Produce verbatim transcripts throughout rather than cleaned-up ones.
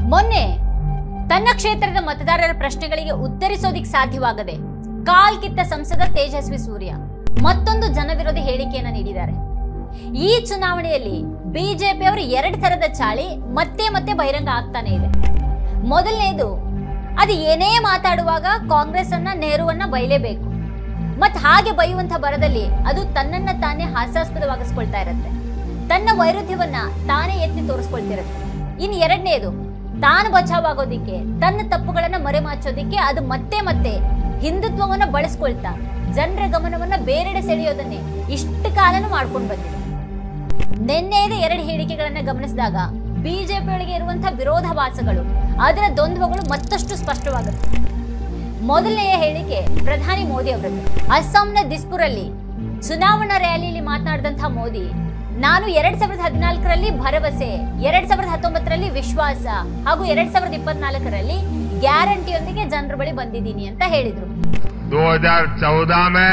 ಮೊನ್ನೆ ತನ್ನ ಕ್ಷೇತ್ರದ ಮತದಾರರ ಪ್ರಶ್ನೆಗಳಿಗೆ ಉತ್ತರಿಸೋದಿಕ್ಕೆ ಸಾಧ್ಯವಾಗದೆ ಕಾಲ್ಕಿತ್ತ ಸಂಸದ ತೇಜಸ್ವಿ ಸೂರ್ಯ ಮತ್ತೊಂದು ಜನವಿರೋಧಿ ಹೇಳಿಕೆಯನ್ನು ನೀಡಿದ್ದಾರೆ. ಈ ಚುನಾವಣೆಯಲ್ಲಿ ಬಿಜೆಪಿ ಅವರು ಎರಡು ತರದ ಚಾಳಿ ಮತ್ತೆ ಮತ್ತೆ ಬಹಿರಂಗ ಆಗ್ತಾನೆ ಇದೆ. ಮೊದಲನೇದು, ಅದು ಏನೇ ಮಾತಾಡುವಾಗ ಕಾಂಗ್ರೆಸ್ ಅನ್ನ ನೆಹರುವನ್ನ ಬೈಲೇಬೇಕು. ಮತ್ ಹಾಗೆ ಬೈಯುವಂತ ಬರದಲ್ಲಿ ಅದು ತನ್ನನ್ನ ತಾನೇ ಹಾಸ್ಯಾಸ್ಪದವಾಗಿಸ್ಕೊಳ್ತಾ ಇರುತ್ತೆ, ತನ್ನ ವೈರುಧ್ಯವನ್ನ ತಾನೇ ಎತ್ತಿ ತೋರಿಸ್ಕೊಳ್ತಿರುತ್ತೆ. ಇನ್ ಎರಡನೇದು, ತಾನು ಬಚಾವಾಗೋದಿಕ್ಕೆ, ತನ್ನ ತಪ್ಪುಗಳನ್ನ ಮರೆಮಾಚೋದಿಕ್ಕೆ ಅದು ಮತ್ತೆ ಮತ್ತೆ ಹಿಂದುತ್ವವನ್ನ ಬಳಸ್ಕೊಳ್ತಾ ಜನರ ಗಮನವನ್ನ ಬೇರೆಡೆ ಸೆಳೆಯೋದನ್ನೇ ಇಷ್ಟು ಕಾಲನೂ ಮಾಡ್ಕೊಂಡು ಬಂದಿದೆ. ನಿನ್ನೆದ ಎರಡು ಹೇಳಿಕೆಗಳನ್ನ ಗಮನಿಸಿದಾಗ ಬಿಜೆಪಿಯೊಳಗೆ ಇರುವಂತಹ ವಿರೋಧಾಭಾಸಗಳು, ಅದರ ದ್ವಂದ್ವಗಳು ಮತ್ತಷ್ಟು ಸ್ಪಷ್ಟವಾಗುತ್ತೆ. ಮೊದಲನೆಯ ಹೇಳಿಕೆ ಪ್ರಧಾನಿ ಮೋದಿ ಅವರದ್ದು. ಅಸ್ಸಾಂನ ದಿಸ್ಪುರಲ್ಲಿ ಚುನಾವಣಾ ರ್ಯಾಲಿಯಲ್ಲಿ ಮಾತನಾಡಿದಂತಹ ಮೋದಿ, ನಾನು ಎರಡ್ ಸಾವಿರದ ಹದಿನಾಲ್ಕರಲ್ಲಿ ಭರವಸೆ, ಎರಡ್ ಸಾವಿರದ ಹತ್ತೊಂಬತ್ತರಲ್ಲಿ ವಿಶ್ವಾಸ ಹಾಗೂ ಎರಡ್ ಸಾವಿರದ ಇಪ್ಪತ್ನಾಲ್ಕರಲ್ಲಿ ಗ್ಯಾರಂಟಿಯೊಂದಿಗೆ ಜನರ ಬಳಿ ಬಂದಿದ್ದೀನಿ ಅಂತ ಹೇಳಿದ್ರು. दो हज़ार चौदह में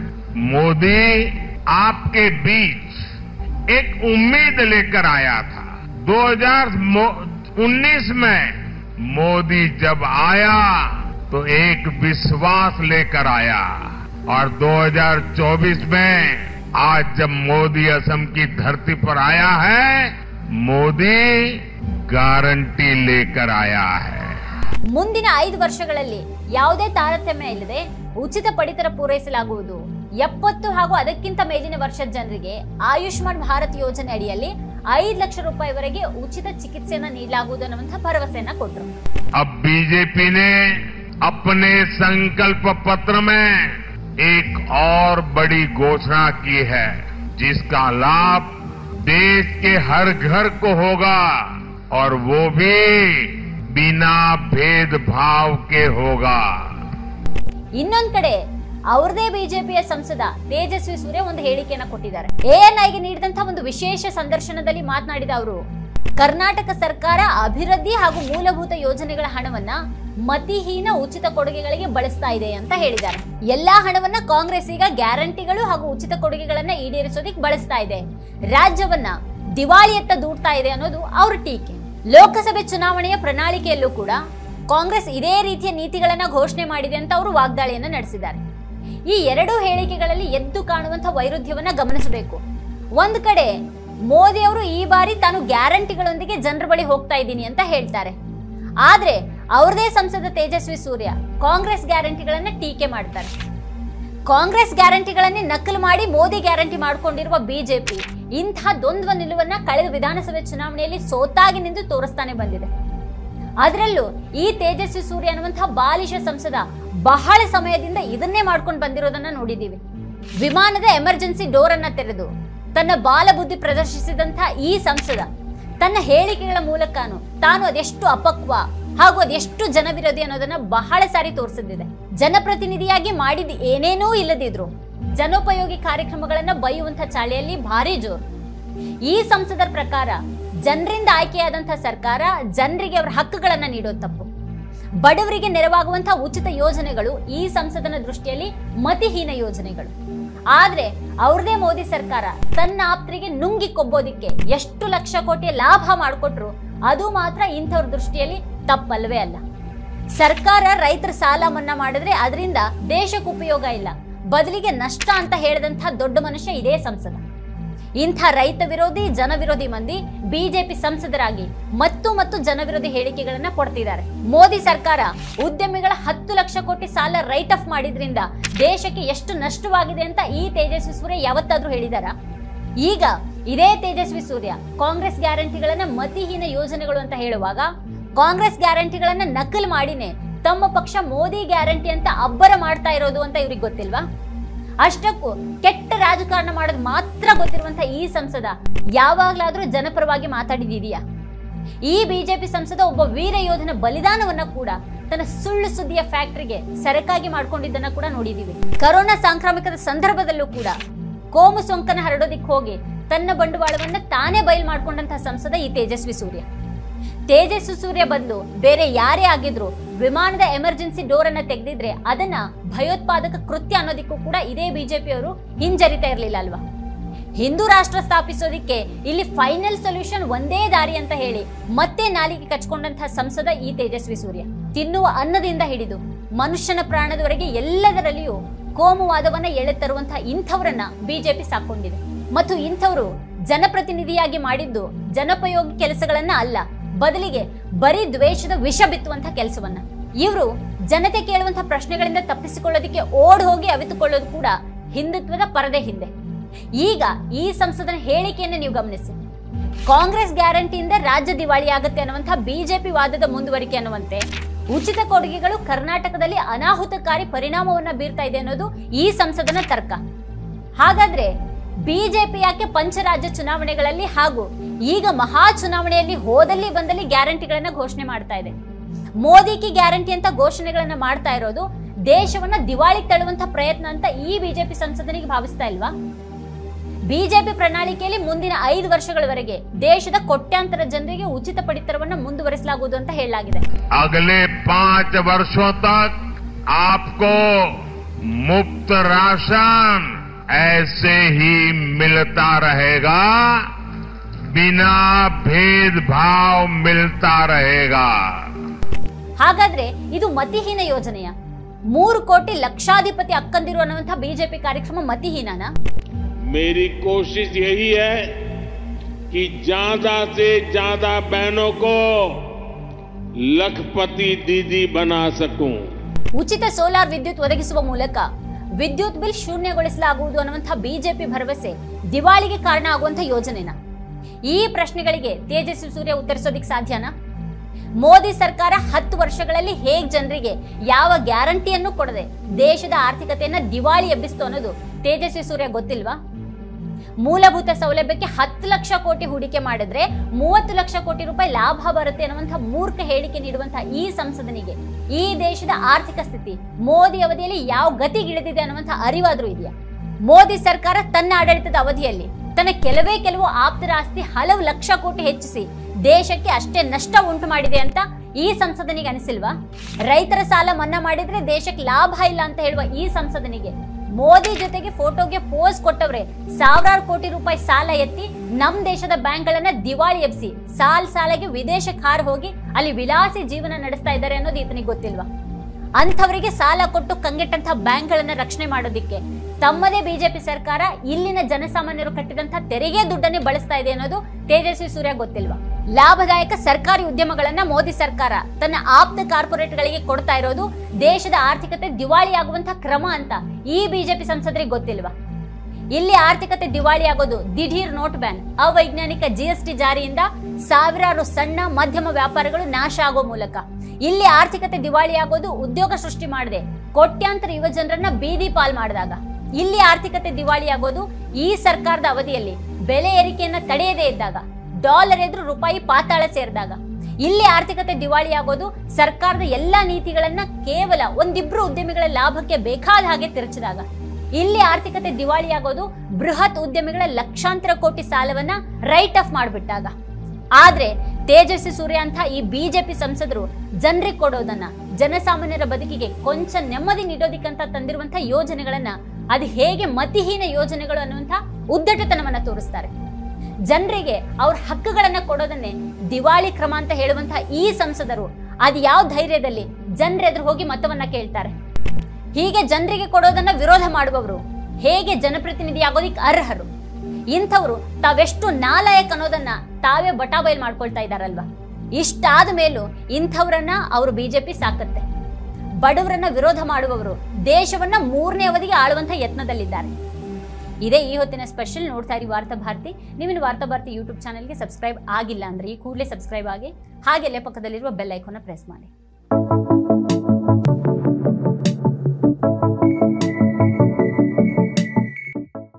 मोदी आपके बीच एक उम्मीद लेकर आया था. दो हज़ार उन्नीस में मोदी जब आया तो एक विश्वास लेकर आया और दो हज़ार चौबीस में आज जब मोदी असम की धरती पर आया है, मोदी गारंटी लेकर आया है. ಮುಂದಿನ ಐದು ವರ್ಷಗಳಲ್ಲಿ ಯಾವುದೇ ತಾರತಮ್ಯ ಇಲ್ಲದೆ ಉಚಿತ ಪಡಿತರ ಪೂರೈಸಲಾಗುವುದು. ಎಪ್ಪತ್ತು ಹಾಗೂ ಅದಕ್ಕಿಂತ ಮೇಲಿನ ವರ್ಷದ ಜನರಿಗೆ ಆಯುಷ್ಮಾನ್ ಭಾರತ್ ಯೋಜನೆ ಅಡಿಯಲ್ಲಿ ಐದು ಲಕ್ಷ ರೂಪಾಯಿವರೆಗೆ ಉಚಿತ ಚಿಕಿತ್ಸೆಯನ್ನು ನೀಡಲಾಗುವುದು ಅನ್ನುವಂತಹ ಭರವಸೆಯನ್ನ ಕೊಟ್ಟರು. अब बीजेपी ने अपने संकल्प पत्र में एक और बड़ी घोषणा की है, जिसका लाभ देश के हर घर को होगा और वो भी बिना भेदभाव के होगा. ಇನ್ನೊಂದ್ ಕಡೆ ಅವ್ರದೇ ಬಿಜೆಪಿಯ ಸಂಸದ ತೇಜಸ್ವಿ ಸೂರ್ಯ ಒಂದು ಹೇಳಿಕೆಯನ್ನ ಕೊಟ್ಟಿದ್ದಾರೆ. ಎಎನ್ಐಗೆ ನೀಡಿದಂತಹ ಒಂದು ವಿಶೇಷ ಸಂದರ್ಶನದಲ್ಲಿ ಮಾತನಾಡಿದ ಅವರು, ಕರ್ನಾಟಕ ಸರ್ಕಾರ ಅಭಿವೃದ್ಧಿ ಹಾಗೂ ಮೂಲಭೂತ ಯೋಜನೆಗಳ ಹಣವನ್ನ ಮತಿಹೀನ ಉಚಿತ ಕೊಡುಗೆಗಳಿಗೆ ಬಳಸ್ತಾ ಇದೆ ಅಂತ ಹೇಳಿದ್ದಾರೆ. ಎಲ್ಲಾ ಹಣವನ್ನ ಕಾಂಗ್ರೆಸ್ ಈಗ ಗ್ಯಾರಂಟಿಗಳು ಹಾಗೂ ಉಚಿತ ಕೊಡುಗೆಗಳನ್ನ ಈಡೇರಿಸೋದಿಕ್ ಬಳಸ್ತಾ ಇದೆ, ರಾಜ್ಯವನ್ನ ದಿವಾಳಿಯತ್ತ ದೂಡ್ತಾ ಇದೆ ಅನ್ನೋದು ಅವ್ರ ಟೀಕೆ. ಲೋಕಸಭೆ ಚುನಾವಣೆಯ ಪ್ರಣಾಳಿಕೆಯಲ್ಲೂ ಕೂಡ ಕಾಂಗ್ರೆಸ್ ಇದೇ ರೀತಿಯ ನೀತಿಗಳನ್ನ ಘೋಷಣೆ ಮಾಡಿದೆ ಅಂತ ಅವರು ವಾಗ್ದಾಳಿಯನ್ನ ನಡೆಸಿದ್ದಾರೆ. ಈ ಎರಡೂ ಹೇಳಿಕೆಗಳಲ್ಲಿ ಎದ್ದು ಕಾಣುವಂತಹ ವೈರುಧ್ಯವನ್ನ ಗಮನಿಸಬೇಕು. ಒಂದ್ ಕಡೆ ಮೋದಿ ಅವರು ಈ ಬಾರಿ ತಾನು ಗ್ಯಾರಂಟಿಗಳೊಂದಿಗೆ ಜನರ ಬಳಿ ಹೋಗ್ತಾ ಇದ್ದೀನಿ ಅಂತ ಹೇಳ್ತಾರೆ, ಆದ್ರೆ ಅವ್ರದೇ ಸಂಸದ ತೇಜಸ್ವಿ ಸೂರ್ಯ ಕಾಂಗ್ರೆಸ್ ಗ್ಯಾರಂಟಿಗಳನ್ನ ಟೀಕೆ ಮಾಡ್ತಾರೆ. ಕಾಂಗ್ರೆಸ್ ಗ್ಯಾರಂಟಿಗಳನ್ನೇ ನಕಲು ಮಾಡಿ ಮೋದಿ ಗ್ಯಾರಂಟಿ ಮಾಡಿಕೊಂಡಿರುವ ಬಿಜೆಪಿ ಇಂತಹ ದ್ವಂದ್ವ ನಿಲುವನ್ನ ಕಳೆದ ವಿಧಾನಸಭೆ ಚುನಾವಣೆಯಲ್ಲಿ ಸೋತಾಗಿ ನಿಂತು ತೋರಿಸ್ತಾನೆ ಬಂದಿದೆ. ಅದರಲ್ಲೂ ಈ ತೇಜಸ್ವಿ ಸೂರ್ಯ ಅನ್ನುವಂತಹ ಬಾಲಿಶ ಸಂಸದ ಬಹಳ ಸಮಯದಿಂದ ಇದನ್ನೇ ಮಾಡ್ಕೊಂಡು ಬಂದಿರೋದನ್ನ ನೋಡಿದ್ದೀವಿ. ವಿಮಾನದ ಎಮರ್ಜೆನ್ಸಿ ಡೋರ್ ಅನ್ನ ತೆರೆದು ತನ್ನ ಬಾಲಬುದ್ಧಿ ಪ್ರದರ್ಶಿಸಿದಂತಹ ಈ ಸಂಸದ ತನ್ನ ಹೇಳಿಕೆಗಳ ಮೂಲಕನೂ ತಾನು ಅದೆಷ್ಟು ಅಪಕ್ವ ಹಾಗೂ ಅದೆಷ್ಟು ಜನವಿರೋಧಿ ಅನ್ನೋದನ್ನ ಬಹಳ ಸಾರಿ ತೋರಿಸಿದ್ದಿದೆ. ಜನಪ್ರತಿನಿಧಿಯಾಗಿ ಮಾಡಿದ ಏನೇನೂ ಇಲ್ಲದಿದ್ರು ಜನೋಪಯೋಗಿ ಕಾರ್ಯಕ್ರಮಗಳನ್ನ ಬೈಯುವಂತಹ ಚಾಳಿಯಲ್ಲಿ ಭಾರಿ ಜೋರು. ಈ ಸಂಸದರ ಪ್ರಕಾರ ಜನರಿಂದ ಆಯ್ಕೆಯಾದಂತಹ ಸರ್ಕಾರ ಜನರಿಗೆ ಅವರ ಹಕ್ಕುಗಳನ್ನ ನೀಡೋದು ತಪ್ಪು. ಬಡವರಿಗೆ ನೆರವಾಗುವಂತಹ ಉಚಿತ ಯೋಜನೆಗಳು ಈ ಸಂಸದನ ದೃಷ್ಟಿಯಲ್ಲಿ ಮತಿಹೀನ ಯೋಜನೆಗಳು. ಆದ್ರೆ ಅವ್ರದೇ ಮೋದಿ ಸರ್ಕಾರ ತನ್ನ ಆಪ್ತರಿಗೆ ನುಂಗಿ ಕೊಬ್ಬೋದಿಕ್ಕೆ ಎಷ್ಟು ಲಕ್ಷ ಕೋಟಿ ಲಾಭ ಮಾಡಿಕೊಟ್ರು ಅದು ಮಾತ್ರ ಇಂಥವ್ರ ದೃಷ್ಟಿಯಲ್ಲಿ ತಪ್ಪಲ್ವೇ ಅಲ್ಲ. ಸರ್ಕಾರ ರೈತರ ಸಾಲ ಮನ್ನಾ ಮಾಡಿದ್ರೆ ಅದರಿಂದ ದೇಶಕ್ಕೆ ಉಪಯೋಗ ಇಲ್ಲ, ಬದಲಿಗೆ ನಷ್ಟ ಅಂತ ಹೇಳಿದಂತಹ ದೊಡ್ಡ ಮನುಷ್ಯ ಇದೇ ಸಂಸದ. ಇಂಥ ರೈತ ವಿರೋಧಿ ಜನ ವಿರೋಧಿ ಮಂದಿ ಬಿಜೆಪಿ ಸಂಸದರಾಗಿ ಮತ್ತು ಮತ್ತು ಜನವಿರೋಧಿ ಹೇಳಿಕೆಗಳನ್ನ ಕೊಡ್ತಿದ್ದಾರೆ. ಮೋದಿ ಸರ್ಕಾರ ಉದ್ಯಮಿಗಳ ಹತ್ತು ಲಕ್ಷ ಕೋಟಿ ಸಾಲ ರೈಟ್ ಆಫ್ ಮಾಡಿದ್ರಿಂದ ದೇಶಕ್ಕೆ ಎಷ್ಟು ನಷ್ಟವಾಗಿದೆ ಅಂತ ಈ ತೇಜಸ್ವಿ ಸೂರ್ಯ ಯಾವತ್ತಾದ್ರೂ ಹೇಳಿದಾರ? ಈಗ ಇದೇ ತೇಜಸ್ವಿ ಸೂರ್ಯ ಕಾಂಗ್ರೆಸ್ ಗ್ಯಾರಂಟಿಗಳನ್ನ ಮತಿಹೀನ ಯೋಜನೆಗಳು ಅಂತ ಹೇಳುವಾಗ ಕಾಂಗ್ರೆಸ್ ಗ್ಯಾರಂಟಿಗಳನ್ನ ನಕಲು ಮಾಡಿನೇ ತಮ್ಮ ಪಕ್ಷ ಮೋದಿ ಗ್ಯಾರಂಟಿ ಅಂತ ಅಬ್ಬರ ಮಾಡ್ತಾ ಇರೋದು ಅಂತ ಇವ್ರಿಗೆ ಗೊತ್ತಿಲ್ವಾ? ಅಷ್ಟಕ್ಕೂ ಕೆಟ್ಟ ರಾಜಕಾರಣ ಮಾಡೋದು ಮಾತ್ರ ಗೊತ್ತಿರುವಂತಹ ಈ ಸಂಸದ ಯಾವಾಗ್ಲಾದ್ರೂ ಜನಪರವಾಗಿ ಮಾತಾಡಿದೀಯಾ? ಈ ಬಿಜೆಪಿ ಸಂಸದ ಒಬ್ಬ ವೀರ ಯೋಧನ ಬಲಿದಾನವನ್ನ ಕೂಡ ತನ್ನ ಸುಳ್ಳು ಸುದ್ದಿಯ ಫ್ಯಾಕ್ಟರಿಗೆ ಸರಕಾಗಿ ಮಾಡ್ಕೊಂಡಿದ್ದನ್ನ ಕೂಡ ನೋಡಿದೀವಿ. ಕರೋನಾ ಸಾಂಕ್ರಾಮಿಕದ ಸಂದರ್ಭದಲ್ಲೂ ಕೂಡ ಕೋಮು ಸೋಂಕನ ಹರಡೋದಿಕ್ ಹೋಗಿ ತನ್ನ ಬಂಡವಾಳವನ್ನ ತಾನೇ ಬಯಲು ಮಾಡ್ಕೊಂಡಂತಹ ಸಂಸದ ಈ ತೇಜಸ್ವಿ ಸೂರ್ಯ. ತೇಜಸ್ವಿ ಸೂರ್ಯ ಬದಲು ಬೇರೆ ಯಾರೇ ಆಗಿದ್ರು ವಿಮಾನದ ಎಮರ್ಜೆನ್ಸಿ ಡೋರ್ ಅನ್ನ ತೆಗೆದಿದ್ರೆ ಅದನ್ನ ಭಯೋತ್ಪಾದಕ ಕೃತ್ಯ ಅನ್ನೋದಕ್ಕೂ ಕೂಡ ಇದೇ ಬಿಜೆಪಿಯವರು ಹಿಂಜರಿತಾ ಇರಲಿಲ್ಲ ಅಲ್ವಾ? ಹಿಂದೂ ರಾಷ್ಟ್ರ ಸ್ಥಾಪಿಸೋದಿಕ್ಕೆ ಇಲ್ಲಿ ಫೈನಲ್ ಸೊಲ್ಯೂಷನ್ ಒಂದೇ ದಾರಿ ಅಂತ ಹೇಳಿ ಮತ್ತೆ ನಾಲಿಗೆ ಕಚ್ಕೊಂಡಂತಹ ಸಂಸದ ಈ ತೇಜಸ್ವಿ ಸೂರ್ಯ. ತಿನ್ನುವ ಅನ್ನದಿಂದ ಹಿಡಿದು ಮನುಷ್ಯನ ಪ್ರಾಣದವರೆಗೆ ಎಲ್ಲದರಲ್ಲಿಯೂ ಕೋಮುವಾದವನ್ನ ಎಳೆತರುವಂತಹ ಇಂಥವರನ್ನ ಬಿಜೆಪಿ ಸಾಕೊಂಡಿದೆ. ಮತ್ತು ಇಂಥವರು ಜನಪ್ರತಿನಿಧಿಯಾಗಿ ಮಾಡಿದ್ದು ಜನಪಯೋಗಿ ಕೆಲಸಗಳನ್ನ ಅಲ್ಲ, ಬದಲಿಗೆ ಬರೀ ದ್ವೇಷದ ವಿಷ ಬಿತ್ತುವಂತಹ ಕೆಲಸವನ್ನ. ಇವರು ಜನತೆ ಕೇಳುವಂತಹ ಪ್ರಶ್ನೆಗಳಿಂದ ತಪ್ಪಿಸಿಕೊಳ್ಳೋದಕ್ಕೆ ಓಡ್ ಹೋಗಿ ಅವಿತುಕೊಳ್ಳೋದು ಕೂಡ ಹಿಂದುತ್ವದ ಪರದೆ ಹಿಂದೆ. ಈಗ ಈ ಸಂಸದನ ಹೇಳಿಕೆಯನ್ನು ನೀವು ಗಮನಿಸಿ. ಕಾಂಗ್ರೆಸ್ ಗ್ಯಾರಂಟಿಯಿಂದ ರಾಜ್ಯ ದಿವಾಳಿ ಆಗುತ್ತೆ ಅನ್ನುವಂತಹ ಬಿಜೆಪಿ ವಾದದ ಮುಂದುವರಿಕೆ ಅನ್ನುವಂತೆ ಉಚಿತ ಕೊಡುಗೆಗಳು ಕರ್ನಾಟಕದಲ್ಲಿ ಅನಾಹುತಕಾರಿ ಪರಿಣಾಮವನ್ನ ಬೀರ್ತಾ ಇದೆ ಅನ್ನೋದು ಈ ಸಂಸದನ ತರ್ಕ. ಹಾಗಾದ್ರೆ ಬಿಜೆಪಿ ಯಾಕೆ ಪಂಚರಾಜ್ಯ ಚುನಾವಣೆಗಳಲ್ಲಿ ಹಾಗೂ ಈಗ ಮಹಾ ಚುನಾವಣೆಯಲ್ಲಿ ಹೋದಲ್ಲಿ ಬಂದಲ್ಲಿ ಗ್ಯಾರಂಟಿಗಳನ್ನ ಘೋಷಣೆ ಮಾಡ್ತಾ ಇದೆ? ಮೋದಿ ಕಿ ಗ್ಯಾರಂಟಿ ಅಂತ ಘೋಷಣೆಗಳನ್ನ ಮಾಡ್ತಾ ಇರೋದು ದೇಶವನ್ನ ದಿವಾಳಿ ತಳ್ಳುವಂತಹ ಪ್ರಯತ್ನ ಅಂತ ಈ ಬಿಜೆಪಿ ಸಂಸದನಿಗೆ ಭಾವಿಸ್ತಾ ಇಲ್ವಾ? ಬಿಜೆಪಿ ಪ್ರಣಾಳಿಕೆಯಲ್ಲಿ ಮುಂದಿನ ಐದು ವರ್ಷಗಳವರೆಗೆ ದೇಶದ ಕೋಟ್ಯಾಂತರ ಜನರಿಗೆ ಉಚಿತ ಪಡಿತರವನ್ನ ಮುಂದುವರಿಸಲಾಗುವುದು ಅಂತ ಹೇಳಲಾಗಿದೆ. ಅಗಲೇ ಪಾಂಚ ವರ್ಷೋं तक आपको मुफ्त राशन ऐसे ही मिलता रहेगा, बिना भेदभाव मिलता रहेगा. ಹಾಗಾದ್ರೆ ಇದು ಮತಿಹೀನ ಯೋಜನೆಯ? ಮೂರು ಕೋಟಿ ಲಕ್ಷಾಧಿಪತಿ ಅಕ್ಕಂದಿರು ಅನ್ನುವಂತಹ ಬಿಜೆಪಿ ಕಾರ್ಯಕ್ರಮ ಮತಿಹೀನನ? मेरी कोशिश यही है कि ज्यादा से ज्यादा बहनों को लखपति दीदी बना सकूं. ಉಚಿತ ಸೋಲಾರ್ ವಿದ್ಯುತ್ ಒದಗಿಸುವ ಮೂಲಕ ವಿದ್ಯುತ್ ಬಿಲ್ ಶೂನ್ಯಗೊಳಿಸಲಾಗುವುದು ಅನ್ನುವಂತಹ ಬಿಜೆಪಿ ಭರವಸೆ ದಿವಾಳಿಗೆ ಕಾರಣ ಆಗುವಂತಹ ಯೋಜನೆನಾ? ಈ ಪ್ರಶ್ನೆಗಳಿಗೆ ತೇಜಸ್ವಿ ಸೂರ್ಯ ಉತ್ತರಿಸೋದಿಕ್ ಸಾಧ್ಯನಾ? ಮೋದಿ ಸರ್ಕಾರ ಹತ್ತು ವರ್ಷಗಳಲ್ಲಿ ಹೇಗ್ ಜನರಿಗೆ ಯಾವ ಗ್ಯಾರಂಟಿಯನ್ನು ಕೊಡದೆ ದೇಶದ ಆರ್ಥಿಕತೆಯನ್ನ ದಿವಾಳಿ ಎಬ್ಬಿಸ್ತು ಅನ್ನೋದು ತೇಜಸ್ವಿ ಸೂರ್ಯ ಗೊತ್ತಿಲ್ವಾ? ಮೂಲಭೂತ ಸೌಲಭ್ಯಕ್ಕೆ ಹತ್ತು ಲಕ್ಷ ಕೋಟಿ ಹೂಡಿಕೆ ಮಾಡಿದ್ರೆ ಮೂವತ್ತು ಲಕ್ಷ ಕೋಟಿ ರೂಪಾಯಿ ಲಾಭ ಬರುತ್ತೆ ಅನ್ನುವಂತಹ ಮೂರ್ಖ ಹೇಳಿಕೆ ನೀಡುವಂತಹ ಈ ಸಂಸದನಿಗೆ ಈ ದೇಶದ ಆರ್ಥಿಕ ಸ್ಥಿತಿ ಮೋದಿ ಅವಧಿಯಲ್ಲಿ ಯಾವ ಗತಿಗಿಳಿದಿದೆ ಅನ್ನುವಂತಹ ಅರಿವಾದ್ರೂ ಇದೆಯಾ? ಮೋದಿ ಸರ್ಕಾರ ತನ್ನ ಆಡಳಿತದ ಅವಧಿಯಲ್ಲಿ ತನ್ನ ಕೆಲವೇ ಕೆಲವು ಆಪ್ತರ ಆಸ್ತಿ ಹಲವು ಲಕ್ಷ ಕೋಟಿ ಹೆಚ್ಚಿಸಿ ದೇಶಕ್ಕೆ ಅಷ್ಟೇ ನಷ್ಟ ಉಂಟು ಮಾಡಿದೆ ಅಂತ ಈ ಸಂಸದನಿಗೆ ಅನಿಸಿಲ್ವಾ? ರೈತರ ಸಾಲ ಮನ್ನಾ ಮಾಡಿದ್ರೆ ದೇಶಕ್ಕೆ ಲಾಭ ಇಲ್ಲ ಅಂತ ಹೇಳುವ ಈ ಸಂಸದನಿಗೆ ಮೋದಿ ಜೊತೆಗೆ ಫೋಟೋಗೆ ಪೋಸ್ ಕೊಟ್ಟವ್ರೆ ಸಾವಿರಾರು ಕೋಟಿ ರೂಪಾಯಿ ಸಾಲ ಎತ್ತಿ ನಮ್ ದೇಶದ ಬ್ಯಾಂಕ್ಗಳನ್ನ ದಿವಾಳಿ ಎಬ್ಸಿ ಸಾಲ್ ಸಾಲಾಗಿ ವಿದೇಶಕ್ಕೆ ಹಾರಿ ಹೋಗಿ ಅಲ್ಲಿ ವಿಲಾಸಿ ಜೀವನ ನಡೆಸ್ತಾ ಇದ್ದಾರೆ ಅನ್ನೋದು ಈತನಿಗೆ ಗೊತ್ತಿಲ್ವಾ? ಅಂಥವರಿಗೆ ಸಾಲ ಕೊಟ್ಟು ಕಂಗೆಟ್ಟಂತಹ ಬ್ಯಾಂಕ್ಗಳನ್ನ ರಕ್ಷಣೆ ಮಾಡೋದಿಕ್ಕೆ ತಮ್ಮದೇ ಬಿಜೆಪಿ ಸರ್ಕಾರ ಇಲ್ಲಿನ ಜನಸಾಮಾನ್ಯರು ಕಟ್ಟಿದಂತಹ ತೆರಿಗೆ ದುಡ್ಡನ್ನೇ ಬಳಸ್ತಾ ಇದೆ ಅನ್ನೋದು ತೇಜಸ್ವಿ ಸೂರ್ಯ ಗೊತ್ತಿಲ್ವಾ? ಲಾಭದಾಯಕ ಸರ್ಕಾರಿ ಉದ್ಯಮಗಳನ್ನ ಮೋದಿ ಸರ್ಕಾರ ತನ್ನ ಆಪ್ತ ಕಾರ್ಪೊರೇಟ್ಗಳಿಗೆ ಕೊಡ್ತಾ ಇರೋದು ದೇಶದ ಆರ್ಥಿಕತೆ ದಿವಾಳಿ ಆಗುವಂತಹ ಕ್ರಮ ಅಂತ ಈ ಬಿಜೆಪಿ ಸಂಸದರಿಗೆ ಗೊತ್ತಿಲ್ವಾ? ಇಲ್ಲಿ ಆರ್ಥಿಕತೆ ದಿವಾಳಿ ಆಗೋದು ದಿಢೀರ್ ನೋಟ್ ಬ್ಯಾನ್, ಅವೈಜ್ಞಾನಿಕ ಜಿಎಸ್ಟಿ ಜಾರಿಯಿಂದ ಸಾವಿರಾರು ಸಣ್ಣ ಮಧ್ಯಮ ವ್ಯಾಪಾರಗಳು ನಾಶ ಆಗೋ ಮೂಲಕ. ಇಲ್ಲಿ ಆರ್ಥಿಕತೆ ದಿವಾಳಿ ಆಗೋದು ಉದ್ಯೋಗ ಸೃಷ್ಟಿ ಮಾಡದೆ ಕೋಟ್ಯಾಂತರ ಯುವ ಜನರನ್ನ ಬೀದಿ ಪಾಲ್ ಮಾಡಿದಾಗ. ಇಲ್ಲಿ ಆರ್ಥಿಕತೆ ದಿವಾಳಿ ಆಗೋದು ಈ ಸರ್ಕಾರದ ಅವಧಿಯಲ್ಲಿ ಬೆಲೆ ಏರಿಕೆಯನ್ನ ತಡೆಯದೇ ಇದ್ದಾಗ, ಡಾಲರ್ ಎದುರು ರೂಪಾಯಿ ಪಾತಾಳ ಸೇರಿದಾಗ. ಇಲ್ಲಿ ಆರ್ಥಿಕತೆ ದಿವಾಳಿ ಆಗೋದು ಸರ್ಕಾರದ ಎಲ್ಲಾ ನೀತಿಗಳನ್ನ ಕೇವಲ ಒಂದಿಬ್ರು ಉದ್ಯಮಿಗಳ ಲಾಭಕ್ಕೆ ಬೇಕಾದ ಹಾಗೆ ತಿರುಚಿದಾಗ. ಇಲ್ಲಿ ಆರ್ಥಿಕತೆ ದಿವಾಳಿ ಆಗೋದು ಬೃಹತ್ ಉದ್ಯಮಿಗಳ ಲಕ್ಷಾಂತರ ಕೋಟಿ ಸಾಲವನ್ನ ರೈಟ್ ಆಫ್ ಮಾಡಿಬಿಟ್ಟಾಗ. ಆದ್ರೆ ತೇಜಸ್ವಿ ಸೂರ್ಯ ಅಂತ ಈ ಬಿಜೆಪಿ ಸಂಸದರು ಜನರಿಗೆ ಕೊಡೋದನ್ನ, ಜನಸಾಮಾನ್ಯರ ಬದುಕಿಗೆ ಕೊಂಚ ನೆಮ್ಮದಿ ನೀಡೋದಿಕ್ಕಂತ ತಂದಿರುವಂತಹ ಯೋಜನೆಗಳನ್ನ ಅದು ಹೇಗೆ ಮತಿಹೀನ ಯೋಜನೆಗಳು ಅನ್ನುವಂಥ ಉದ್ದಟತನವನ್ನ ತೋರಿಸ್ತಾರೆ. ಜನರಿಗೆ ಅವ್ರ ಹಕ್ಕುಗಳನ್ನ ಕೊಡೋದನ್ನೇ ದಿವಾಳಿ ಕ್ರಮ ಅಂತ ಹೇಳುವಂತಹ ಈ ಸಂಸದರು ಅದು ಯಾವ ಧೈರ್ಯದಲ್ಲಿ ಜನರೆದುರು ಹೋಗಿ ಮತವನ್ನ ಕೇಳ್ತಾರೆ? ಹೀಗೆ ಜನರಿಗೆ ಕೊಡೋದನ್ನ ವಿರೋಧ ಮಾಡುವವರು ಹೇಗೆ ಜನಪ್ರತಿನಿಧಿ ಆಗೋದಿಕ್ ಅರ್ಹರು? ಇಂಥವ್ರು ತಾವೆಷ್ಟು ನಾಲಾಯಕ್ ಅನ್ನೋದನ್ನ ತಾವೇ ಬಟಾಬೈಲ್ ಮಾಡ್ಕೊಳ್ತಾ ಇದ್ದಾರಲ್ವಾ? ಇಷ್ಟಾದ ಮೇಲೂ ಇಂಥವ್ರನ್ನ ಅವರು ಬಿಜೆಪಿ ಸಾಕತ್ತೆ. ಬಡವರನ್ನ ವಿರೋಧ ಮಾಡುವವರು ದೇಶವನ್ನ ಮೂರನೇ ಅವಧಿಗೆ ಆಳುವಂತ ಯತ್ನದಲ್ಲಿದ್ದಾರೆ. ಇದೇ ಈ ಹೊತ್ತಿನ ಸ್ಪೆಷಲ್. ನೋಡ್ತಾ ಇರಿ ವಾರ್ತಾ ಭಾರತಿ. ನೀವಿನ ವಾರ್ತಾ ಭಾರತಿ ಯೂಟ್ಯೂಬ್ ಚಾನೆಲ್ಗೆ ಸಬ್ಸ್ಕ್ರೈಬ್ ಆಗಿಲ್ಲ ಅಂದ್ರೆ ಈ ಕೂಡಲೇ ಸಬ್ಸ್ಕ್ರೈಬ್ ಆಗಿ, ಹಾಗೆಲ್ಲೇ ಪಕ್ಕದಲ್ಲಿರುವ ಬೆಲ್ ಐಕಾನ್ ಪ್ರೆಸ್ ಮಾಡಿ.